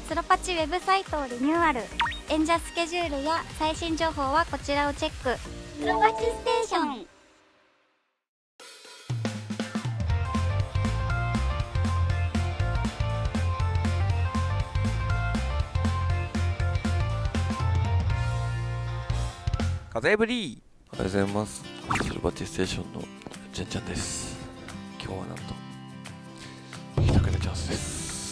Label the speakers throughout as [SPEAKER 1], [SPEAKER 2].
[SPEAKER 1] スロパチウェブサイトをリニューアル。演者スケジュールや最新情報はこちらをチェック。スロパチステーション。
[SPEAKER 2] 風ブリー。おはようございます。スロパチステーションのジェンちゃんです。今日はなんと一桁チャンスです。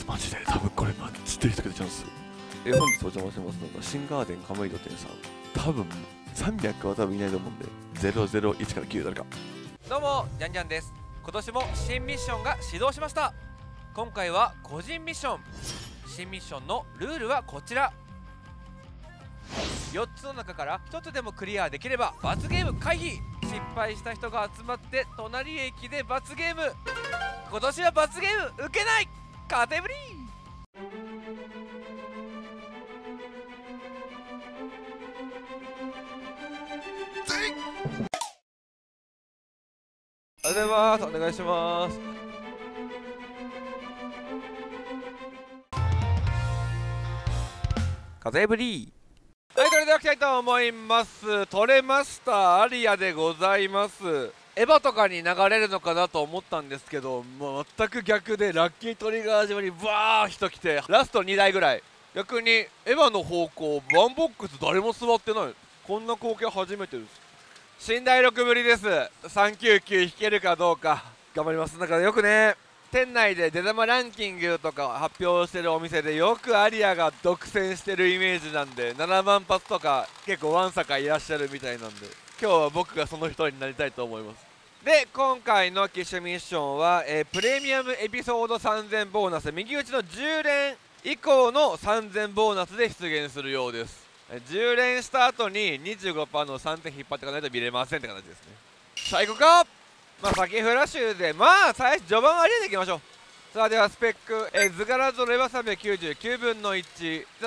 [SPEAKER 2] マジで多分これマジで一桁チャンス。本日お邪魔してますのが新ガーデン亀戸店さん。多分300は多分いないと思うんで001から9誰か。
[SPEAKER 3] どうもジャンジャンです。今年も新ミッションが始動しました。今回は個人ミッション。新ミッションのルールはこちら。4つの中から1つでもクリアできれば罰ゲーム回避。失敗した人が集まって隣駅で罰ゲーム。今年は罰ゲーム受けない。カテブリー。おはようございます。お願いします。
[SPEAKER 2] 風ブリー。
[SPEAKER 3] はい、それでは来たいと思います。トレマスターアリアでございます。エヴァとかに流れるのかなと思ったんですけど、もう全く逆で、ラッキートリガー島にバー人来て、ラスト2台ぐらい。逆にエヴァの方向ワンボックス誰も座ってない。こんな光景初めてです。新第6ぶりです。399引けるかどうか頑張ります。だからよくね、店内で出玉ランキングとか発表してるお店でよくアリアが独占してるイメージなんで、7万発とか結構わんさかいらっしゃるみたいなんで、今日は僕がその一人になりたいと思います。で、今回の機種ミッションは、プレミアムエピソード3000ボーナス、右打ちの10連以降の3000ボーナスで出現するようです。10連した後に 25% の3点引っ張っていかないと見れませんって形ですね。さあ行こうか。先フラッシュで最初序盤ありでいきましょう。さあではスペック、図柄ぞれは399分の1、じゃあ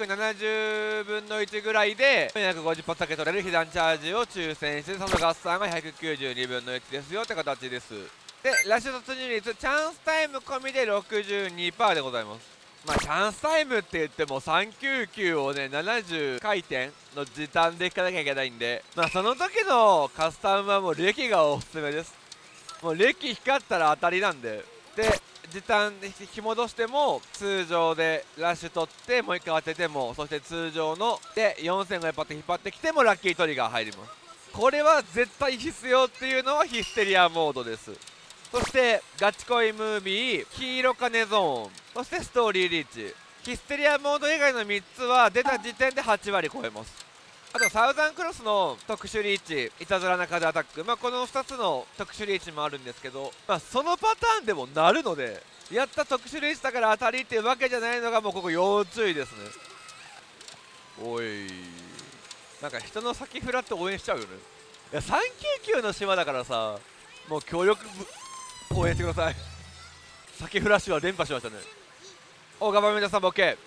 [SPEAKER 3] 370分の1ぐらいで450発だけ取れる被弾チャージを抽選して、その合算が192分の1ですよって形です。でラッシュ突入率チャンスタイム込みで 62% でございます。チャンスタイムって言っても399をね70回転の時短で引かなきゃいけないんで、その時のカスタムはもう歴がおすすめです。もう歴光ったら当たりなんで。で時短で引き戻しても通常でラッシュ取ってもう一回当てても、そして通常ので4500発引っ張ってきてもラッキートリガー入ります。これは絶対必要っていうのはヒステリアモードです。そしてガチ恋ムービー、黄色金ゾーン、そしてストーリーリーチ。ヒステリアモード以外の3つは出た時点で8割超えます。あとサウザンクロスの特殊リーチ、いたずらな風アタック、この2つの特殊リーチもあるんですけど、そのパターンでもなるので、やった特殊リーチだから当たりっていうわけじゃないのがもうここ要注意ですね。おい、なんか人の先フラって応援しちゃうよね。いや399の島だからさ、もう協力応援してください。先フラッシュは連覇しましたね。おガバメントさんも OK。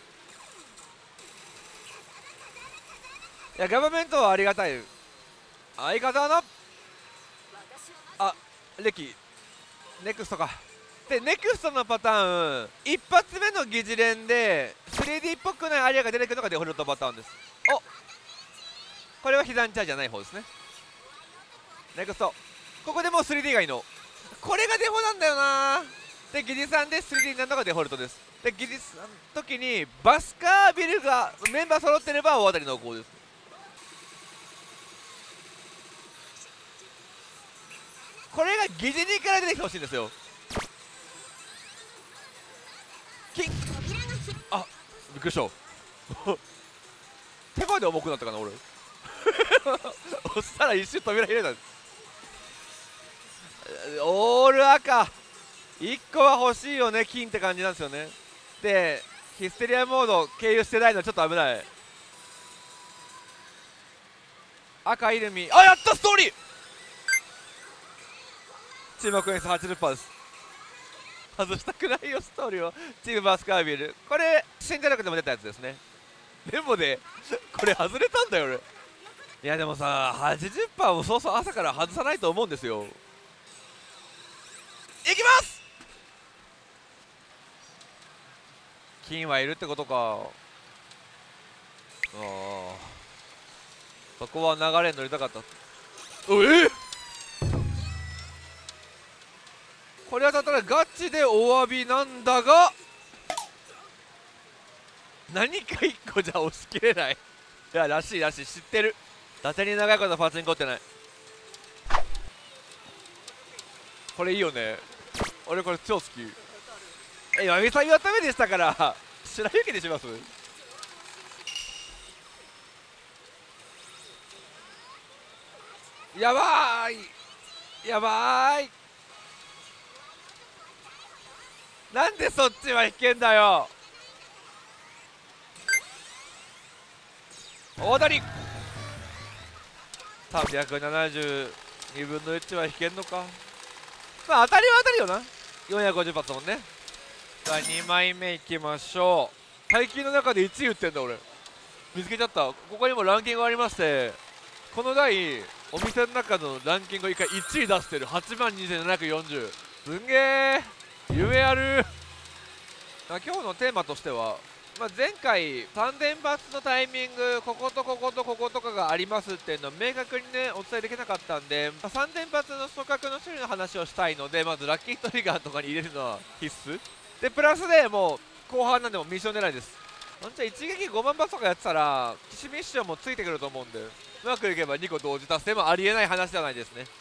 [SPEAKER 3] いやガバメントはありがたい。相方のレキネクストか。でネクストのパターン、一発目の疑似連で 3D っぽくないアリアが出てくるのがデフォルトパターンです。これは被弾チャージじゃない方ですね。ネクストここでもう 3D がいいの、これがデフォなんだよな。で疑似さんで 3D になるのがデフォルトです。で疑似さんの時にバスカービルがメンバー揃ってれば大当たり濃厚です。これが疑似2から出てきてほしいんですよ。キンびっくりした手まで重くなったかな俺押したら一瞬扉開いた。オール赤1個は欲しいよね、金って感じなんですよね。でヒステリアモード経由してないのちょっと危ない。赤イルミ、やったストーリー注目演出 80% です。外したくないよストーリーを。チームバスカービル、これ新デラックでも出たやつですね。でもねこれ外れたんだよ俺。いやでもさ 80% もそうそう朝から外さないと思うんですよ。いきます。 金はいるってことか。ああ、そこは流れに乗りたかった。これはただガチでお詫びなんだが、何か一個じゃ押し切れない。いや、らしいらしい、知ってる。伊達に長いことパチンコってない。これいいよね。俺これ超好き。やみさぎはダメでしたから白雪にします。やばーい、やばーい。なんでそっちは引けんだよ。大谷372分の1は引けんのか。まあ当たりは当たりよな。450発もんね。さあ2枚目いきましょう。最近の中で1位打ってんだ俺。見つけちゃった。ここにもランキングがありまして、この台お店の中のランキングを1回1位出してる。82740。すんげー、夢ある。今日のテーマとしては、前回3連発のタイミング、こことこことこことかがありますっていうのを明確にねお伝えできなかったんで、3連発の組閣の種類の話をしたいので、まずラッキートリガーとかに入れるのは必須で、プラスでもう後半なんでもミッション狙いです。ほんと一撃5万発とかやってたら騎士ミッションもついてくると思うんで、うまくいけば2個同時達成もありえない話じゃないですね。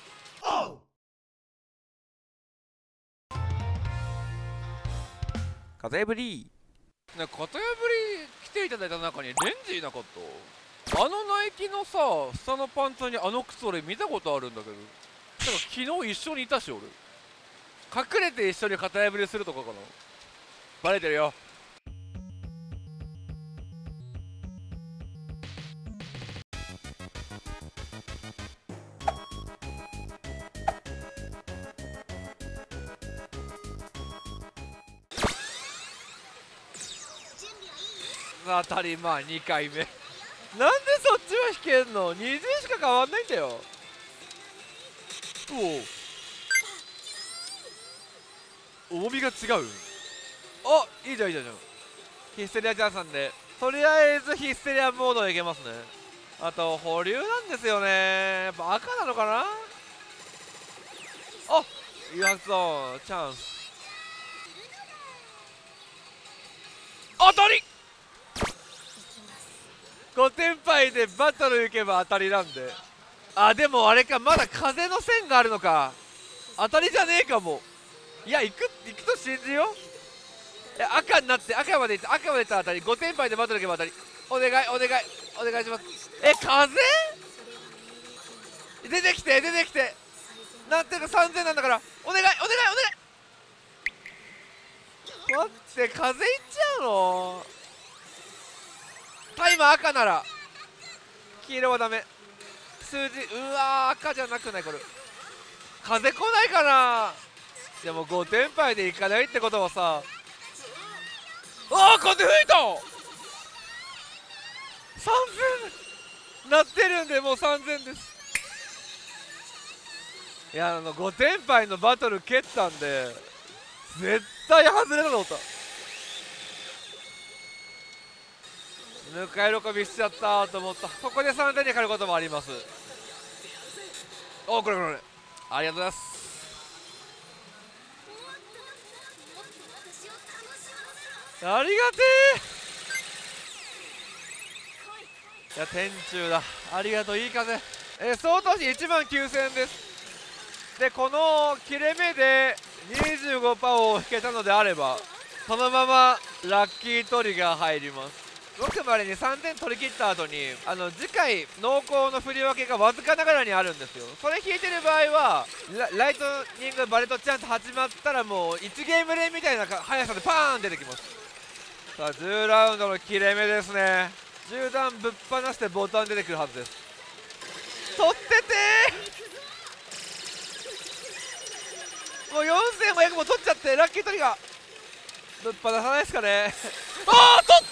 [SPEAKER 3] 風ぶりね、型破り来ていただいた中にレンジいなかった。ナイキのさ下のパンツに靴俺見たことあるんだけど、なんか昨日一緒にいたし、俺隠れて一緒に型破りするとかかな。バレてるよ。当たり2回目なんでそっちは引けんの。20しか変わんないんだよ。重みが違う。あ、いいじゃんいいじゃん。ヒステリアチャンスなんでとりあえずヒステリアモードいけますね。あと保留なんですよね。やっぱ赤なのかな。あ、誘発ゾーンチャンス。当たり5点杯でバトル行けば当たりなんで。でもあれか、まだ風の線があるのか。当たりじゃねえかも。いや、行くと信じよう。赤になって赤まで行ったら当たり。5点杯でバトル行けば当たり。お願いします。風出てきてなんていうか3000なんだから、お願い待って、風いっちゃうの。タイマー赤なら黄色はダメ。数字赤じゃなくない。これ風来ないかな。でも5点杯でいかないってことはさ、風吹いた。3000なってるんで、もう3000です。いや、5点杯のバトル蹴ったんで絶対外れたと思った。ぬか喜びしちゃったと思った。ここで3点で勝ることもあります。これありがとうございます。ありがてえ。いや、天柱だ。ありがとう。いい風。相当値19000円です。でこの切れ目で 25% を引けたのであれば、そのままラッキートリガー入ります。ごくまれに3点取り切った後に次回濃厚の振り分けがわずかながらにあるんですよ。それ引いてる場合はライトニングバレットチャンス始まったらもう1ゲーム連みたいな速さでパーン出てきます。さあ10ラウンドの切れ目ですね。銃弾ぶっ放してボタン出てくるはずです。取っててー。もう4500も取っちゃって、ラッキートリガーぶっ放さないですかね。取った。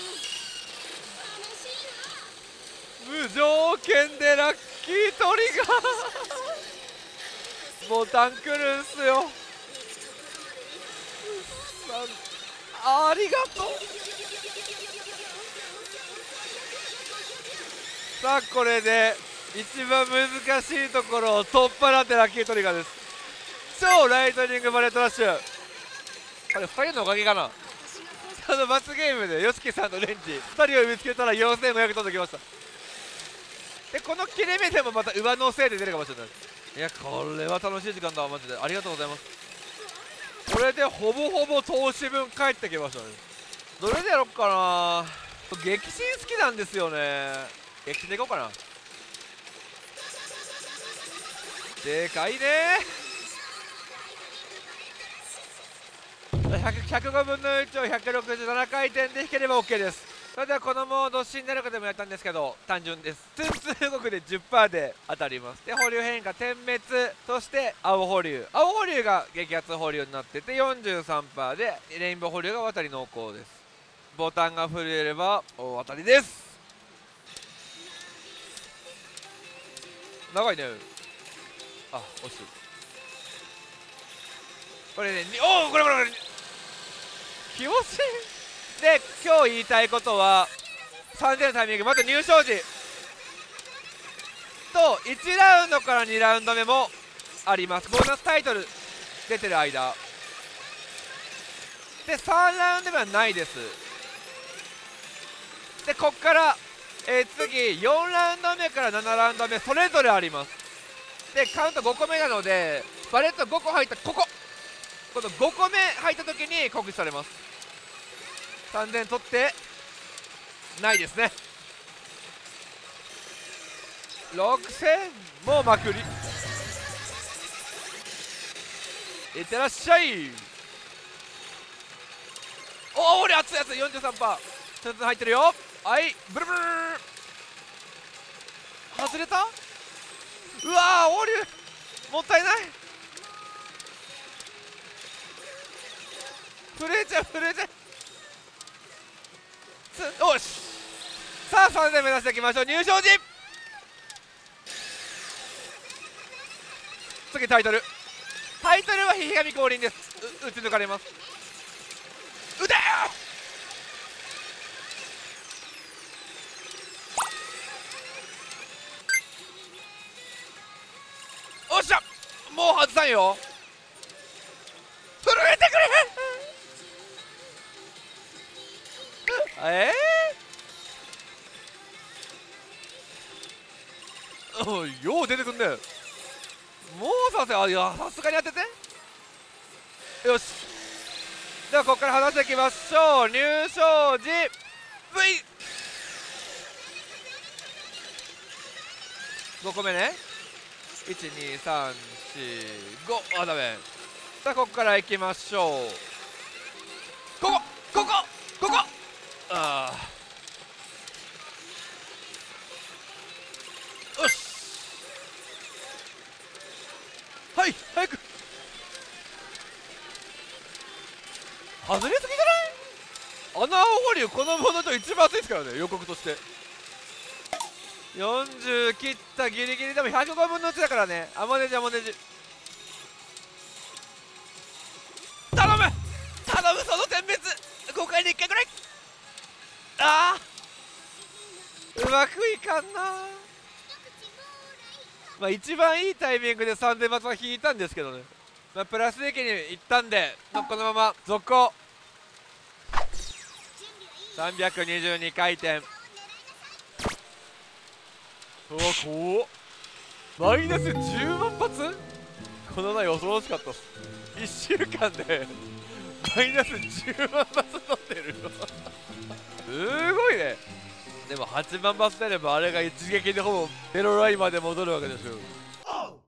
[SPEAKER 3] 無条件でラッキートリガーボタンくるんすよ。 ありがとう。さあこれで一番難しいところを取っ払ってラッキートリガーです。超ライトニングバレットラッシュ、これ2人のおかげかな。罰ゲームで YOSHIKI さんのレンジ2人を見つけたら4500届きました。でこの切れ目でもまた上乗せで出るかもしれない。いやこれは楽しい時間だ、マジでありがとうございます。これでほぼほぼ投資分返ってきましたね。どれでやろっかな。激震好きなんですよね。激震でいこうかな。でかいねー。105分の1を167回転で引ければ OK です。それではこのモード死んでるかでもやったんですけど、単純です。ツンツン動くで 10% で当たります。で保留変化点滅、そして青保留が激アツ保留になってて 43% でレインボー保留が渡り濃厚です。ボタンが振れれば大当たりです。長いね。あ、惜しい。これね、おお、これ気持ちいい。で今日言いたいことは3000のタイミング、また入賞時と1ラウンドから2ラウンド目もあります。ボーナスタイトル出てる間で3ラウンド目はないです。でこっから、次4ラウンド目から7ラウンド目それぞれあります。でカウント5個目なのでバレット5個入ったこの5個目入った時に告知されます。3000取ってないですね。6000もうまくりいってらっしゃい。おお俺熱いやつ 43% ちょっと入ってるよ。はいブルブル外れた。うわーオーリュもったいない。震えちゃうよし。さあ3000目指していきましょう。入賞時次タイトルはひがみ降臨です。打ち抜かれます。打てよおっしゃもう外さんよ。震えてくれおいよう出てくんね。もうさすがに当ててよし。ではここから話していきましょう。入賞時 V5 個目ね。12345あダメ。さあここからいきましょう。ここあーよし。はい早く外れすぎじゃない。穴保留このものと一番熱いですからね、予告として。40切ったギリギリでも105分の1だからね。アモネジ頼むその点滅5回に1回ぐらい。あーうまくいかんな。まあ一番いいタイミングで3000発は引いたんですけどね。まあプラス的にいったんでこのまま続行。322回転。うわ怖っ。マイナス10万発。この前恐ろしかったっす。1週間でマイナス10万発取ってるよすごいね。でも8万発出ればあれが一撃でほぼゼロラインまで戻るわけでしょ。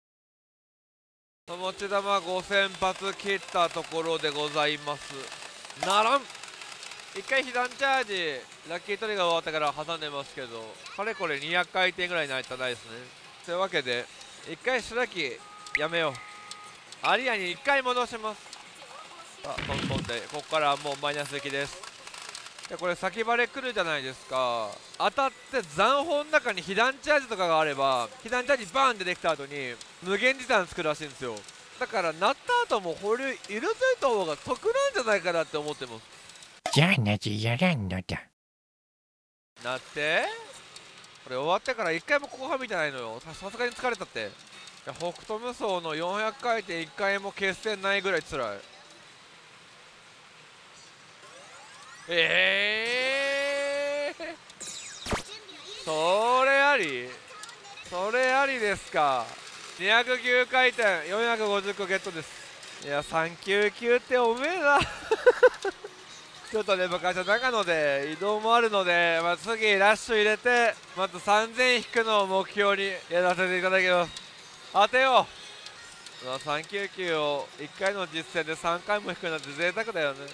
[SPEAKER 3] 持ち玉5000発切ったところでございます。ならん1回被弾チャージラッキートリガー終わったから挟んでますけど、かれこれ200回転ぐらいないとないですね。というわけで1回白木やめよう。アリアに1回戻します。さあトントンでここからもうマイナス撃です。でこれ先バレ来るじゃないですか。当たって残砲の中に被弾チャージとかがあれば被弾チャージバーンってできた後に無限時短作るらしいんですよ。 だから鳴った後も保留入れといた方が得なんじゃないかなって思ってます。
[SPEAKER 4] じゃあなぜやらんのだ。
[SPEAKER 3] なってこれ終わってから一回も後半見てないのよ。さすがに疲れたって。いや北斗無双の400回転1回も決戦ないぐらい辛い。それありそれありですか。209回転450個ゲットです。いや399っておめえなちょっとね昔は長野で移動もあるので、次ラッシュ入れてまず3000引くのを目標にやらせていただきます。当てよう。399を1回の実戦で3回も引くなんて贅沢だよね。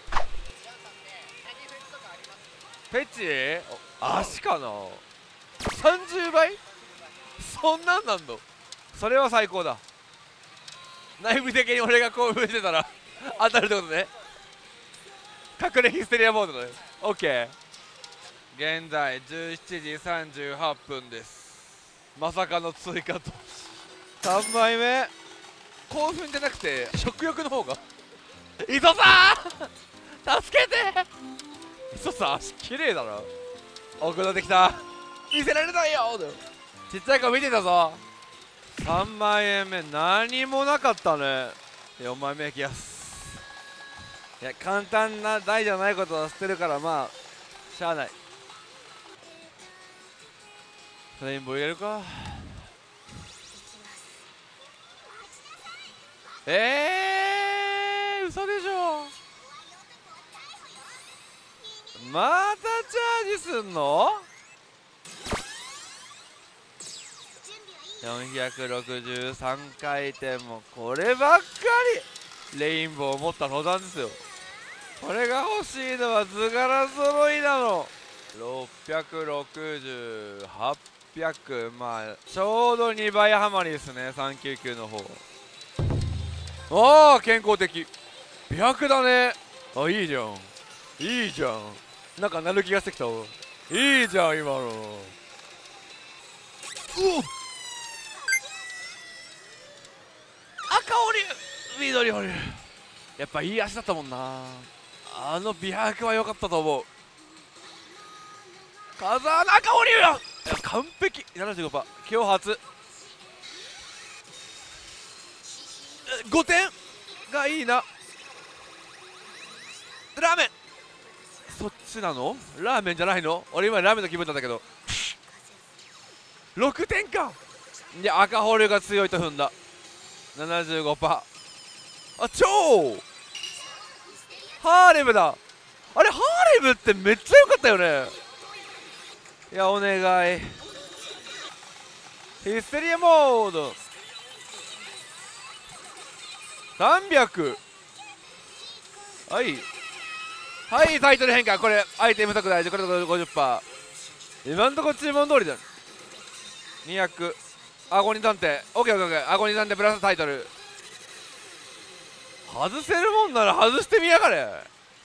[SPEAKER 3] フェチ足かな。30倍そんなんなんの。それは最高だ。内部的に俺が興奮してたら当たるってことね。隠れヒステリアモードだよ。 OK。 現在17時38分です。まさかの追加と3枚目。興奮じゃなくて食欲の方が磯さん助けて。磯さん足綺麗だな。奥出てきた。見せられないよ。ちっちゃい子見てたぞ。3万円目何もなかったね。4枚目いきやす。いや簡単な台じゃないことは知ってるから、まあしゃあない。レインボー入れるか。嘘でしょ。またチャージすんの。463回転もこればっかり。レインボーを持った登山ですよ。これが欲しいのは図柄揃いなの。660、800、まあちょうど2倍ハマりですね。399の方。ああ健康的。美白だね。あいいじゃんいいじゃん。なんかなる気がしてきた。いいじゃん今の。赤オリ緑オリ。やっぱいい足だったもんな。あの美白は良かったと思う。風穴赤オリよ。完璧。 75%。 今日初5点がいいな。ラーメンそっちなの。ラーメンじゃないの。俺今ラーメンの気分なんだけど。6点か。で赤ホールが強いと踏んだ。 75%。 あ超ハーレムだ。あれハーレムってめっちゃ良かったよね。いやお願い。ヒステリアモード300。はいはいタイトル変化。これアイテム特大事。これで 50%。 今んとこ注文通りだ。200。アゴニ探偵 OKOKOK。 アゴニ探偵プラスタイトル。外せるもんなら外してみやがれ。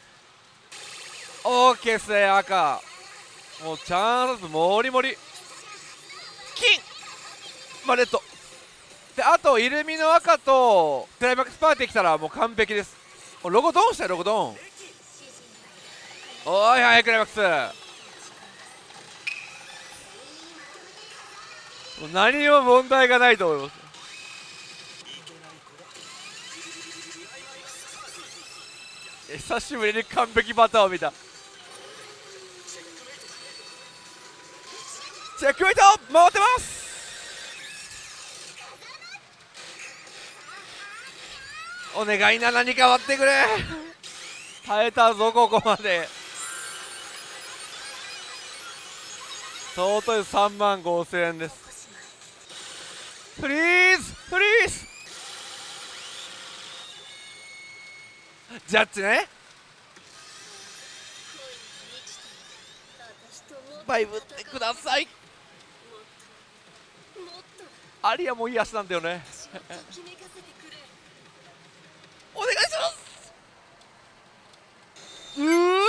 [SPEAKER 3] OK っすね。赤もうチャンスもりもり。金まあレッドで、あとイルミの赤とクライマックスパーティー来たらもう完璧です。ロゴドンしたよロゴドン。おいはいクライマックス。もう何も問題がないと思います。久しぶりに完璧パターンを見た。チェックメイト回ってます。お願いな何か割ってくれ。耐えたぞここまで。相当3万5000円です。フリーズフリーズ。ジャッジね。バイブってください。アリアもいい足なんだよねお願いします。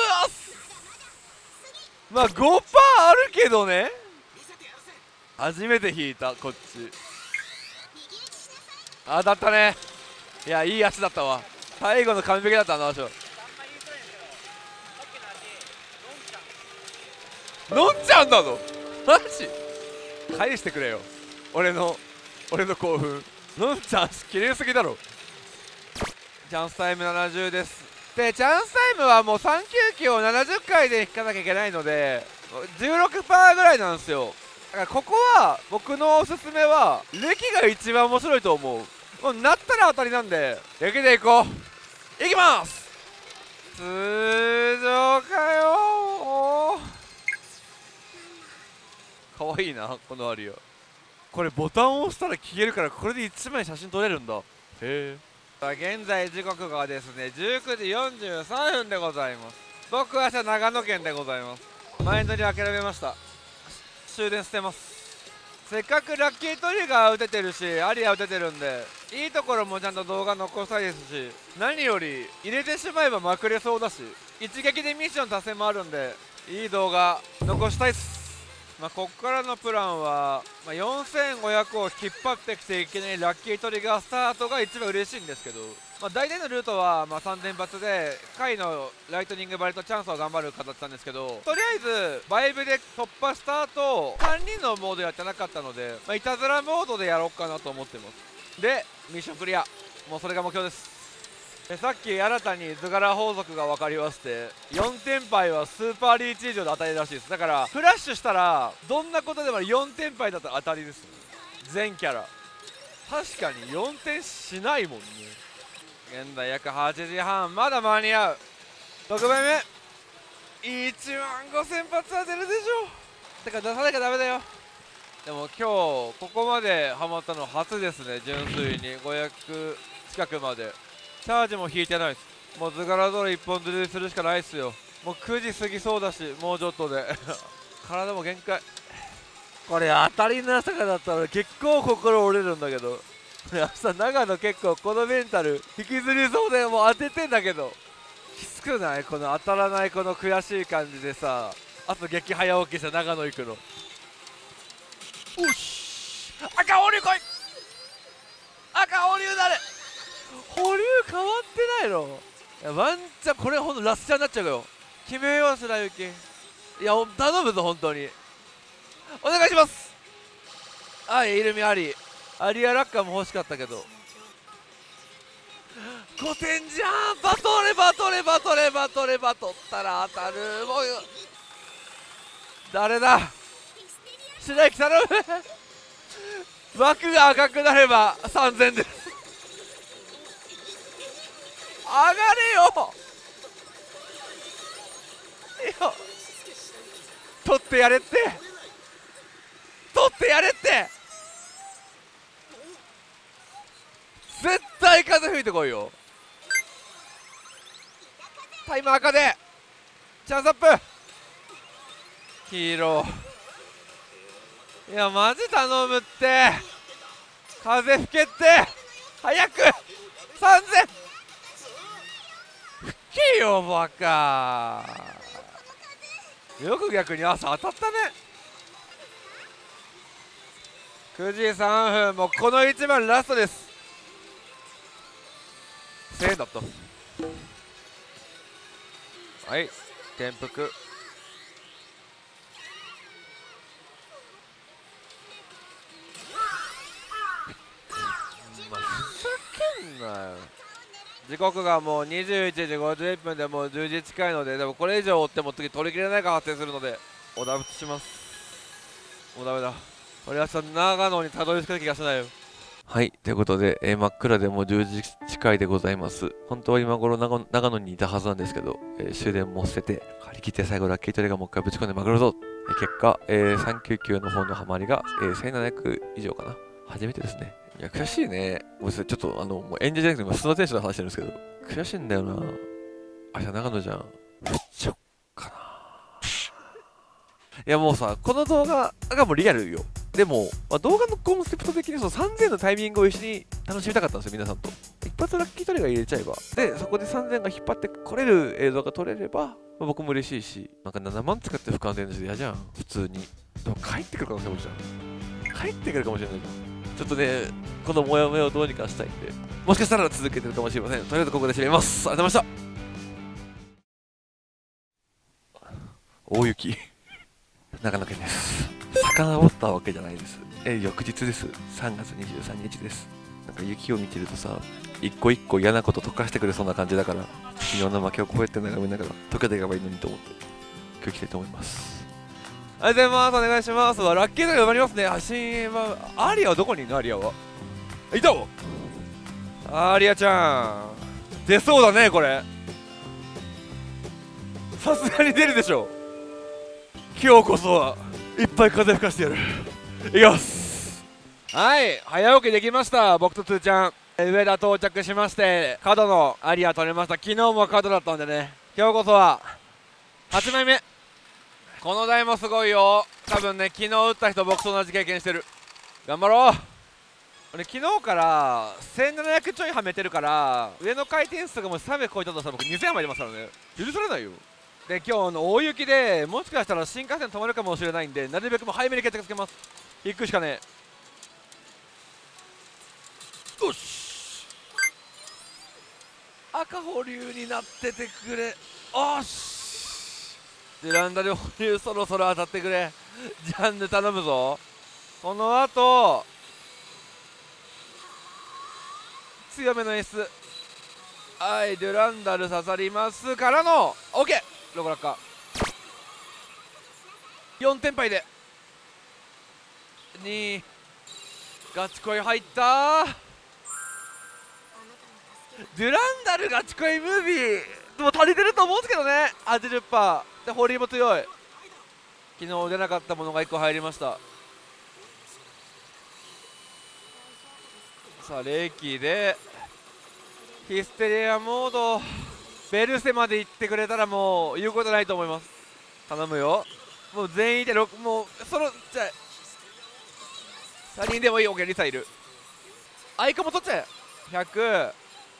[SPEAKER 3] まあ 5% あるけどね。初めて引いたこっち。当たったね。 いや、いい足だったわ。最後の完璧だったあの足は。のんちゃんなのマジ返してくれよ、俺の興奮。のんちゃん足綺麗すぎだろ。チャンスタイム70です。でチャンスタイムはもう3球機を70回で引かなきゃいけないので 16% ぐらいなんですよ。だからここは僕のおすすめは歴が一番面白いと思う。もうなったら当たりなんで歴でいこう。いきます。通常かよかわいいなこのアリア。これボタンを押したら消えるからこれで1枚写真撮れるんだ。へえ。現在時刻がですね19時43分でございます。僕は明日長野県でございます。前乗り諦めました。終電捨てます。せっかくラッキートリガー打ててるしアリア打ててるんでいいところもちゃんと動画残したいですし、何より入れてしまえばまくれそうだし一撃でミッション達成もあるんでいい動画残したいっす。こっからのプランは、4500を引っ張ってきていけないラッキートリガースタートが一番嬉しいんですけど、大体のルートは3連発で回のライトニングバレとチャンスを頑張る形なんですけど、とりあえずバイブで突破した後3人のモードやってなかったので、いたずらモードでやろうかなと思ってます。でミッションクリア、もうそれが目標です。さっき新たに図柄法則が分かりまして、4点杯はスーパーリーチ以上で当たりらしいです。だからフラッシュしたらどんなことでも4点杯だったら当たりです。全キャラ確かに4点しないもんね。現在約8時半、まだ間に合う。6杯目1万5000発は出るでしょ。てか出さなきゃダメだよ。でも今日ここまでハマったの初ですね。純粋に500近くまでチャージも引いてないです。もう図柄通り1本釣りするしかないっすよ。もう9時過ぎそうだしもうちょっとで体も限界。これ当たりの朝からだったら結構心折れるんだけど明日長野結構このメンタル引きずりそうでもう当ててんだけどきつくない？この当たらないこの悔しい感じでさ、あと激早起きして長野行くの。おし赤保留来い、赤保留だれ。保留変わってないの？いやワンチャンこれほんとラスチャーになっちゃうよ。決めよう白雪。いや頼むぞ本当にお願いします。あイルミありアリアラッカーも欲しかったけど5点じゃん。バトレバトレバトレバトレバ取ったら当たる。もう誰だ白雪頼む枠が赤くなれば3000です。上がれよいや取ってやれって取ってやれって。絶対風吹いてこいよ。タイム赤でチャンスアップヒーロー。いやマジ頼むって。風吹けって早く3000吹けよバカ。よく逆に朝当たったね。9時3分、もうこの1番ラストです。1000円だった。はい転覆。ふざけんなよ。時刻がもう21時51分でもう10時近いので、でもこれ以上追っても次取り切れないが発生するのでおダブツします。もうダメだ。俺は長野にたどり着く気がしないよ。はいということで、真っ暗でもう10時近いでございます。本当は今頃長野にいたはずなんですけど、終電も捨てて張り切って最後ラッキートリガーもう一回ぶち込んでまくるぞ。結果、399の方のハマりが、1700以上かな。初めてですね。いや悔しいね。もうちょっともう演者じゃなくて今須田選手の話してるんですけど悔しいんだよな。明日長野じゃん。ぶっちゃおっかな。いやもうさこの動画がもうリアルよ。でも、動画のコンセプト的にその3000のタイミングを一緒に楽しみたかったんですよ皆さんと。一発ラッキートリガー入れちゃえばでそこで3000が引っ張ってこれる映像が撮れれば、僕も嬉しいし、なんか7万使って俯瞰で嫌じゃん普通に。でも帰ってくる可能性もあるじゃん。帰ってくるかもしれないじゃん。
[SPEAKER 2] ちょっとねこのモヤモヤをどうにかしたいんで、もしかしたら続けてるかもしれません。とりあえずここで締めます。ありがとうございました。大雪長野県です。遡ったわけじゃないです。翌日です。3月23日です。なんか雪を見てるとさ、一個一個嫌なこと溶かしてくれそうな感じだから、昨日の負けをこうやって眺めながら溶けていけばいいのにと思って今日来たいと思います。
[SPEAKER 3] ありがとうございます。お願いします。ラッキーが埋まりますね。新はアリアはどこにいるの？アリアはいたわ。アリアちゃん出そうだね。これさすがに出るでしょ。今日こそはいっぱい風吹かしてやる。いきます。はい、早起きできました。僕とつーちゃん上田到着しまして、角のアリア取れました。昨日も角だったんでね、今日こそは8枚目。この台もすごいよ。多分ね、昨日打った人僕と同じ経験してる。頑張ろう。俺昨日から1700ちょいはめてるから、上の回転数がもし300超えたとしたら僕2000はまりますからね。許されないよ。で、今日の大雪でもしかしたら新幹線止まるかもしれないんで、なるべくもう早めに決着つけます。行くしかねえ。よし、赤保留になっててくれ。おし、デランダで保留そろそろ当たってくれ。ジャンヌ頼むぞ。この後強めの演出。はい、デュランダル刺さりますからの OK。 ロコラッカ4点杯で2ガチ恋入った。デュランダルガチ恋ムービーでも足りてると思うんですけどね。80%でホリーも強い。昨日出なかったものが1個入りました。さあレイキーでヒステリアモード、ベルセまで行ってくれたらもう言うことないと思います。頼むよ。もう全員いてもうそのじゃあ3人でもいい。OK、リサいる。アイコも取っちゃえ。100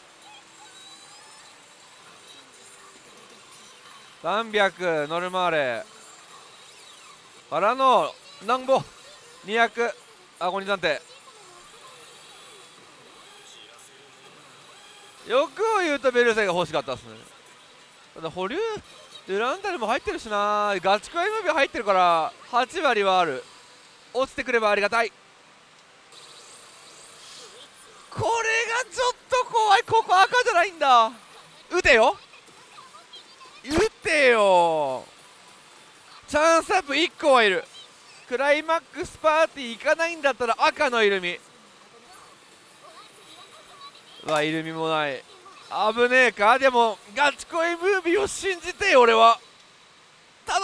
[SPEAKER 3] 300ノルマーレからのなんぼ200アゴニ暫定。欲を言うとベルセが欲しかったですね。ただ保留デュランダルも入ってるしな。ガチ恋ムービー入ってるから8割はある。落ちてくればありがたい。これがちょっと怖い。ここ赤じゃないんだ。打てよ打てよ。チャンスアップ1個はいる。クライマックスパーティー行かないんだったら赤のイルミはイルミもない。危ねえか。でもガチ恋ムービーを信じて俺は頼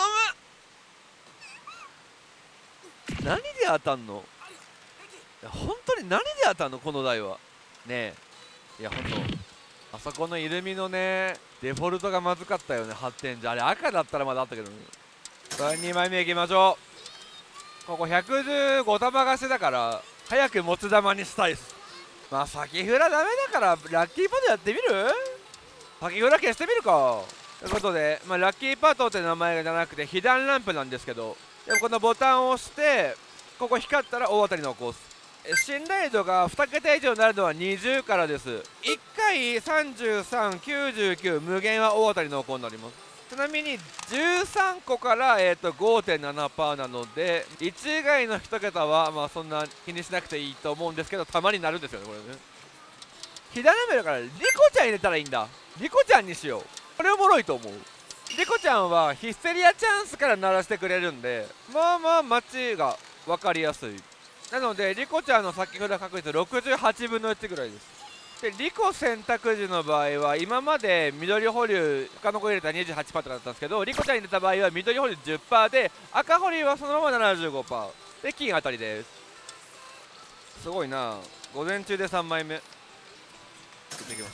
[SPEAKER 3] む。何で当たんの。本当に何で当たんのこの台はねえ。いや本当あそこのイルミのねデフォルトがまずかったよね。8点じゃあれ赤だったらまだあったけどね。さあ2枚目いきましょう。ここ115玉貸しだから早く持つ玉にしたいです。まあ先フラダメだからラッキーパートやってみる。先フラ消してみるか。ということで、ラッキーパートって名前じゃなくて被弾ランプなんですけど、でもこのボタンを押してここ光ったら大当たりのコース。信頼度が2桁以上になるのは20からです。1回33、99無限は大当たりのコーになります。ちなみに13個から、5.7% なので1以外の1桁はそんな気にしなくていいと思うんですけど、たまになるんですよねこれね。火種目だからリコちゃん入れたらいいんだ。リコちゃんにしよう。これおもろいと思う。リコちゃんはヒステリアチャンスから鳴らしてくれるんで街が分かりやすい。なのでリコちゃんの先ほど確率68分の1ぐらいです。でリコ選択時の場合は今まで緑保留他の子入れたら 28% とかだったんですけど、リコちゃん入れた場合は緑保留 10% で赤保留はそのまま 75% で金当たりです。すごいな。午前中で3枚目いってきます。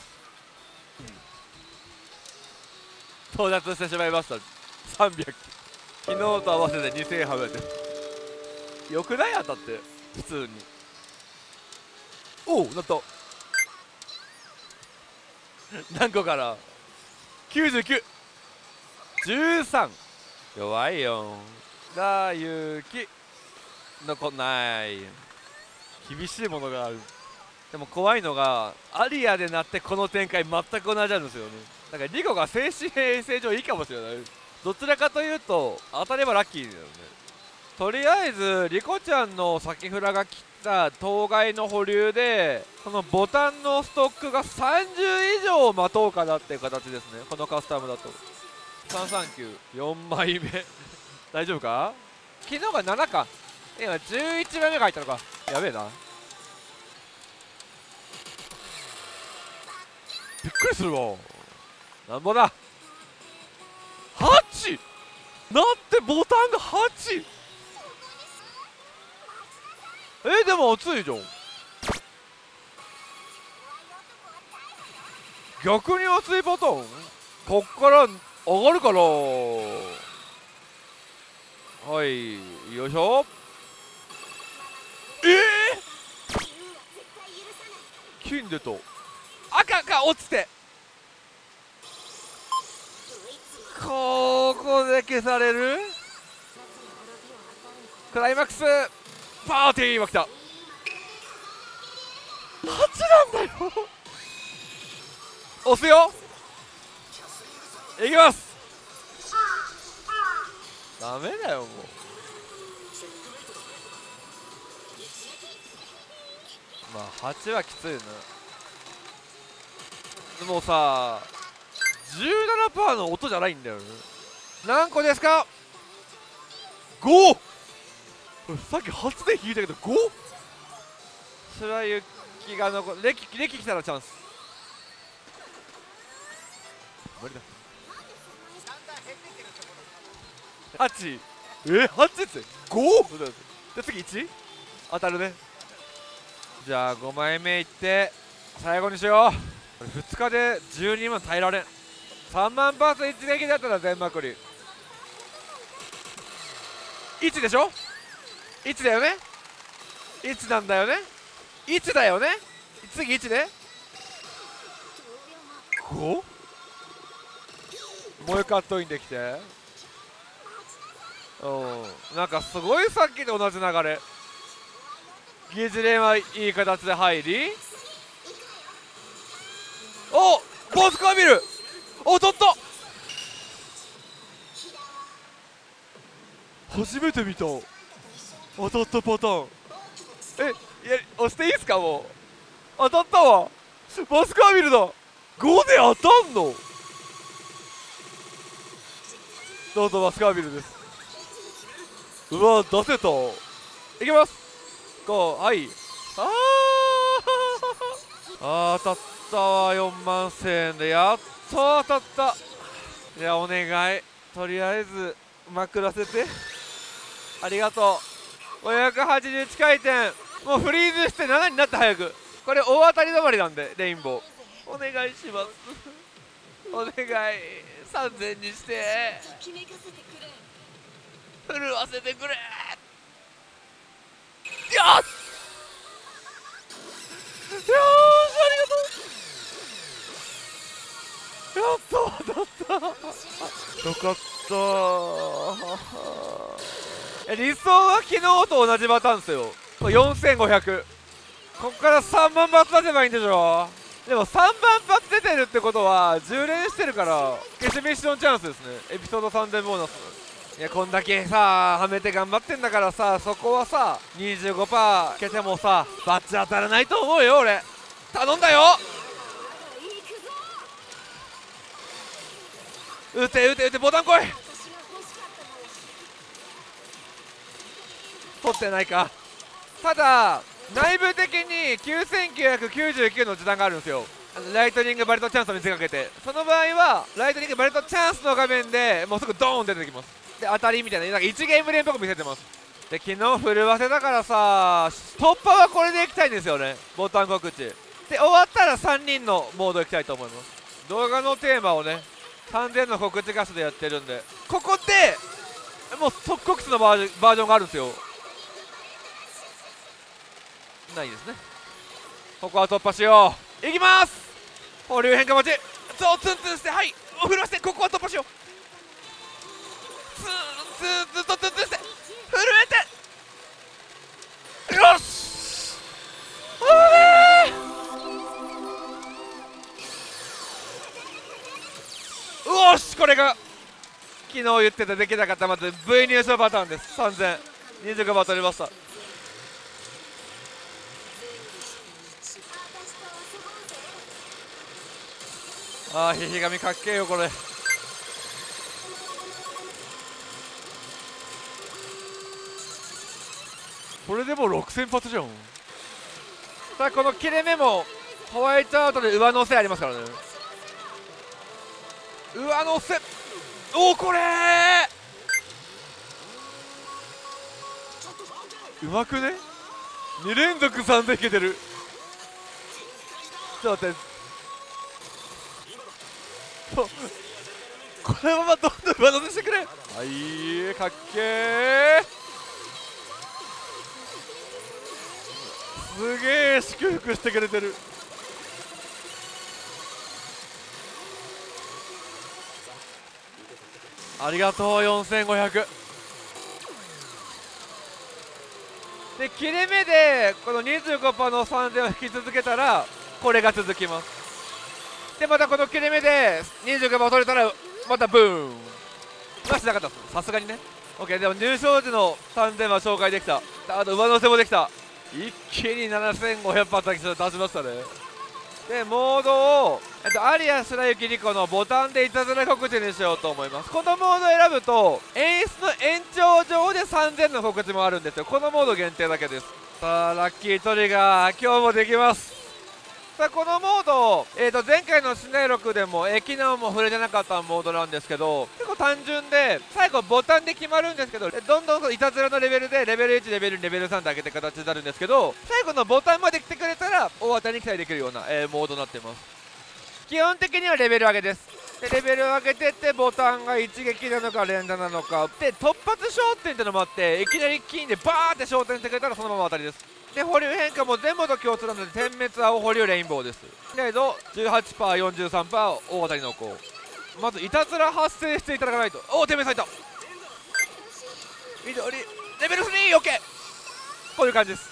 [SPEAKER 3] 到達してしまいました。300昨日と合わせて2000はめてよくない当たって普通に。おおなった。何個から99、13弱いよ。がゆき残んない。 厳しいものがある。でも怖いのがアリアでなってこの展開全く同じなんですよね。だからリコが精神衛生上いいかもしれない。どちらかというと当たればラッキーだよね。とりあえずリコちゃんの先フラが切った当該の保留でこのボタンのストックが30以上待とうかなっていう形ですね、このカスタムだと。3394枚目大丈夫か。昨日が7か、今11枚目が入ったのか。やべえな、びっくりするわ。なんぼだ 8！ なんてボタンが 8！ でも熱いじゃん。逆に熱いボタンこっから上がるかな。はい、よいしょ。金出た。赤が落ちてここで消される。クライマックスパーティーが来た。8なんだよ押すよ、いきます。ダメだよもう。まあ8はきついな。でもさ 17% の音じゃないんだよね。何個ですか。 5！ さっき8で引いたけど 5？ 白雪が残る。レキ来たらチャンス。無理だ。8。8って 5？ で次 1？ 当たるね。じゃあ5枚目いって最後にしよう。2日で12万耐えられん。3万パーツ一撃だったら全まくり。1でしょ。1だよね。1なんだよね。1だよね。次1ね。 5？ もう一回トインできて。なんかすごいさっきと同じ流れ。ゲージレンはいい形で入り、おボスカービル、お取った。初めて見た当たったパターン。押していいっすか。もう当たったわ。ボスカービルだ。5で当たんの。どうぞバスカービルです。うわ出せた。いきます。5、はい。当たったわ。4万1000円でやっと当たった。じゃあお願い、とりあえずまくらせて。ありがとう。581回転。もうフリーズして7になって早く。これ大当たり止まりなんでレインボーお願いしますお願い3000にして震わせてくれ。よしありがとう。やっと当たったよかった。理想は昨日と同じパターンですよ。4500。こっから3万発出せばいいんでしょ。でも3万発出てるってことは10連してるから消しミッションチャンスですね。エピソード3000ボーナス。いやこんだけさはめて頑張ってんだからさ、そこはさ 25% けてもさバッチ当たらないと思うよ俺。頼んだよ。撃て撃て撃て、ボタン来い。取ってないか。ただ内部的に9999の時短があるんですよ。ライトニングバレットチャンスを見せかけて、その場合はライトニングバレットチャンスの画面でもうすぐドーン出てきます。で当たりみたいな、なんか1ゲーム連続見せてます。で昨日震わせたからさ突破はこれでいきたいんですよね。ボタン告知で終わったら3人のモードいきたいと思います。動画のテーマをね3000の告知画素でやってるんで、ここでもう即告知のバージョンがあるんですよ。ないですね。ここは突破しよう。いきます。保留変化待ち。そうツンツンして、はいお風呂して、ここは突破しよう。ツンツンとツンツンして震えて、よしこれが昨日言ってたできなかったまず V 入賞パターンです。3025番取りました。ああ、ひひがみかっけえよこれ。これでも6000発じゃん。さあこの切れ目もホワイトアウトで上乗せありますからね。上乗せ、おおこれうまくね。2連続3000いけてる。ちょっと待って、このままどんどん上乗せしてくれ。はい、かっけー。すげえ祝福してくれてる。ありがとう。4500で切れ目でこの 25% の3000を引き続けたらこれが続きます。でまたこの切れ目で 25% 取れたらまたブーンはしなかったです、さすがにね。 OK、 でも入賞時の3000は紹介できた。あと上乗せもできた。一気に7500発出しましたね。でモードを、アリア白雪リコのボタンでいたずら告知にしようと思います。このモードを選ぶと演出の延長上で3000の告知もあるんですよ。このモード限定だけです。さあラッキートリガー今日もできます。さあこのモード、前回のシナイ6でも、昨日も触れてなかったモードなんですけど、結構単純で最後ボタンで決まるんですけど、どんどんいたずらのレベルでレベル1レベル2レベル3で上げて形になるんですけど、最後のボタンまで来てくれたら大当たりに期待できるような、モードになっています。基本的にはレベル上げです。でレベル上げてってボタンが一撃なのか連打なのかで突発焦点ってのもあって、いきなり金でバーって焦点してくれたらそのまま当たりです。で保留変化も全部と共通なので点滅青保留レインボーです。けど 18%43% 大当たりの子、まずいたずら発生していただかないと。おお点滅入った。緑レベル 3OK、 こういう感じです。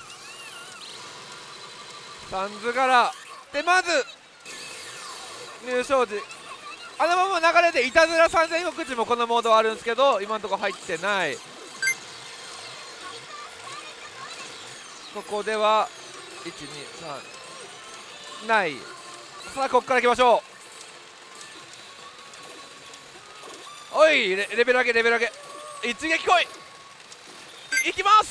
[SPEAKER 3] サンズ柄でまず入賞時あのまま流れでいたずら3000告知もこのモードはあるんですけど今のところ入ってない。ここでは123ない。さあここからいきましょう。おいレベル上げレベル上げ一撃来い。いきます。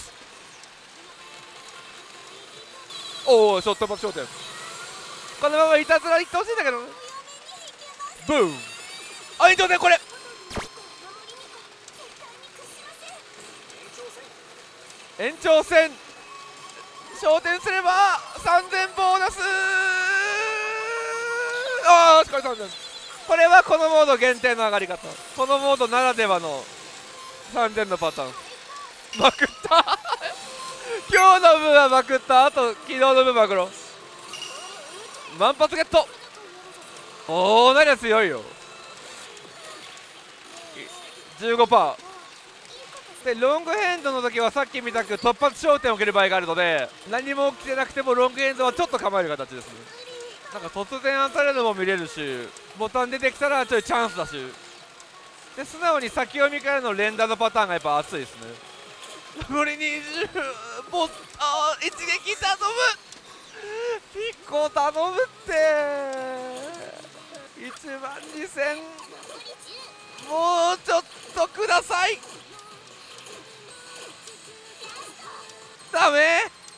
[SPEAKER 3] おおショットパス焦点。このままいたずらいってほしいんだけどね。ブーンあ延長戦これ延長戦昇天すれば3000ボーナス。ああしっかり3000。これはこのモード限定の上がり方、このモードならではの3000のパターン。まくった今日の分はまくった。あと昨日の分マグロ万発ゲット。おおなりゃ強いよ。15%でロングヘンドの時はさっきみたく突発焦点を受ける場合があるので、何も起きてなくてもロングヘンドはちょっと構える形ですね。なんか突然当たるのも見れるし、ボタン出てきたらちょいチャンスだし、で素直に先読みからの連打のパターンがやっぱ熱いですね。残り20一撃頼むピッコ頼むって1万2000もうちょっとください。ダメ。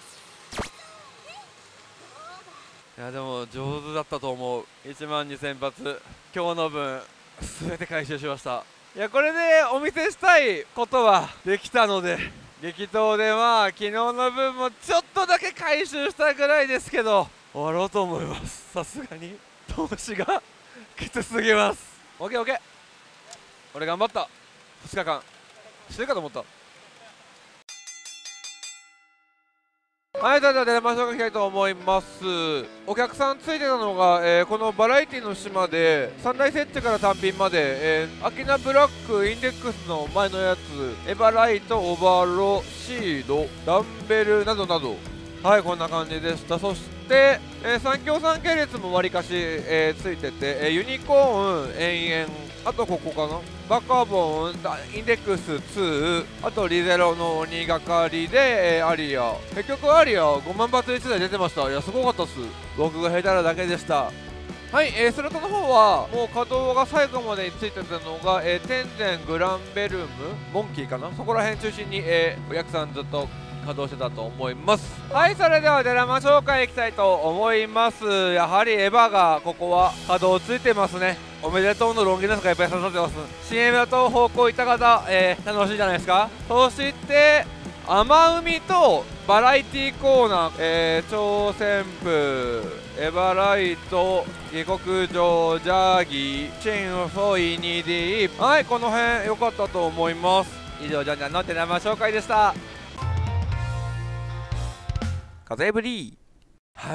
[SPEAKER 3] いやでも上手だったと思う。1万2000発今日の分全て回収しました。いやこれでお見せしたいことはできたので、激闘でまあ昨日の分もちょっとだけ回収したぐらいですけど終わろうと思います。さすがに投資がきつすぎます。 OKOK 俺頑張った。2日間してるかと思った。はい、では出ましょうかいきたいと思います。お客さんついてたのが、このバラエティの島で3大設置から単品まで、アキナブラックインデックスの前のやつエバライトオーバーロシードダンベルなどなど、はいこんな感じでした。そして、3強3系列もわりかし、ついてて、ユニコーン延々 あとここかな、バカボン、インデックス2、あとリゼロの鬼がかりで、アリア、結局アリア5万発1台出てました。いやすごかったっす。僕が下手なだけでした。はい、スロットの方はもう稼働が最後までについてたのが、天然グランベルムモンキーかな、そこら辺中心に、お客さんずっと稼働してたと思います。はい、それではドラマ紹介いきたいと思います。やはりエヴァがここは稼働ついてますね。おめでとうのロン毛ですがいっぱい刺さってます。 CM だと方向いった方、楽しいじゃないですか。そして甘海とバラエティコーナー、超旋風、エヴァライト、下克上、ジャーギー、シンフォイニディ、はい、この辺良かったと思います。以上、ジャンジャンのテラマ紹介でした。
[SPEAKER 2] 風エブリ
[SPEAKER 3] はい、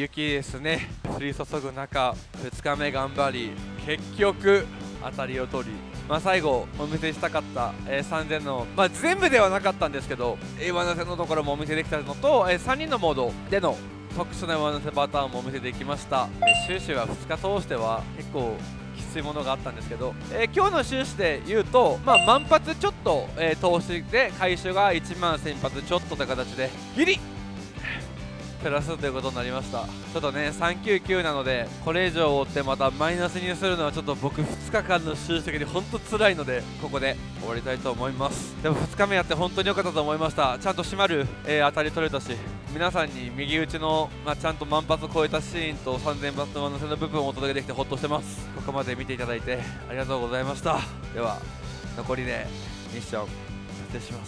[SPEAKER 3] 雪ですね、降り注ぐ中、2日目頑張り、結局、当たりを取り、最後、お見せしたかった、3000の、全部ではなかったんですけど、上乗せのところもお見せできたのと、3人のモードでの特殊な上乗せパターンもお見せできました。収支は2日通しては結構きついものがあったんですけど、今日の収支で言うと、万発ちょっと、投資で回収が1万1000発ちょっとという形で、ギリプラスということになりました。ちょっとね399なので、これ以上追ってまたマイナスにするのはちょっと僕2日間の収支的に本当辛いので、ここで終わりたいと思います。でも2日目やって本当に良かったと思いました。ちゃんと締まる、当たり取れたし、皆さんに右打ちの、ちゃんと万発超えたシーンと3000発の上乗せの部分をお届けできてほっとしてます。ここまで見ていただいてありがとうございました。では残りでミッション達成します。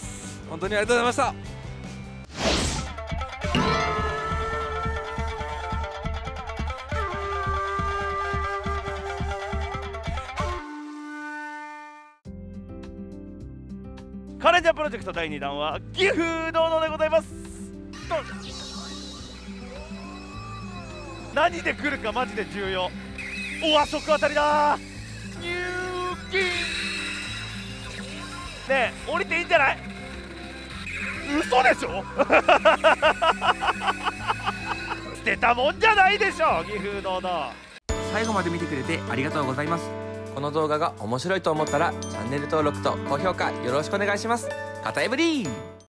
[SPEAKER 3] 本当にありがとうございました。
[SPEAKER 5] カレンジャープロジェクト第2弾は岐阜堂々でございます。何で来るかマジで重要。おわ、即当たりだー。入金ねえ、降りていいんじゃない？嘘でしょ捨てたもんじゃないでしょ、岐阜堂々。
[SPEAKER 6] 最後まで見てくれてありがとうございます。この動画が面白いと思ったらチャンネル登録と高評価よろしくお願いします。カタエブリーン。